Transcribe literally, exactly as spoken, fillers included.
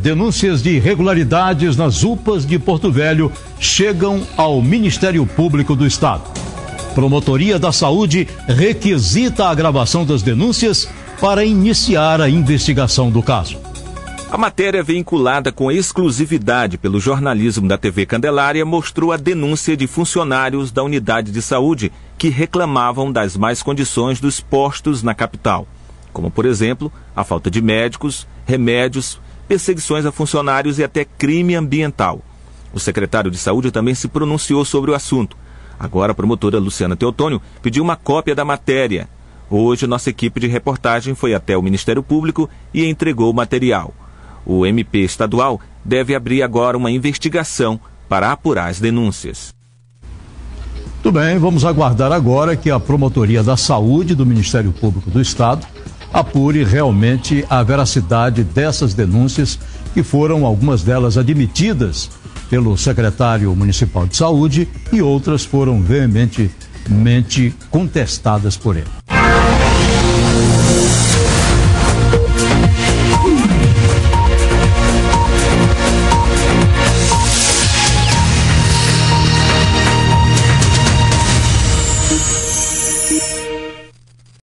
denúncias de irregularidades nas U P As de Porto Velho chegam ao Ministério Público do Estado. Promotoria da Saúde requisita a gravação das denúncias para iniciar a investigação do caso. A matéria vinculada com exclusividade pelo jornalismo da T V Candelária mostrou a denúncia de funcionários da unidade de saúde que reclamavam das más condições dos postos na capital, como, por exemplo, a falta de médicos, remédios, perseguições a funcionários e até crime ambiental. O secretário de Saúde também se pronunciou sobre o assunto. Agora a promotora Luciana Teotônio pediu uma cópia da matéria. Hoje, nossa equipe de reportagem foi até o Ministério Público e entregou o material. O M P estadual deve abrir agora uma investigação para apurar as denúncias. Tudo bem, vamos aguardar agora que a Promotoria da Saúde do Ministério Público do Estado apure realmente a veracidade dessas denúncias, que foram algumas delas admitidas pelo secretário municipal de saúde e outras foram veementemente contestadas por ele.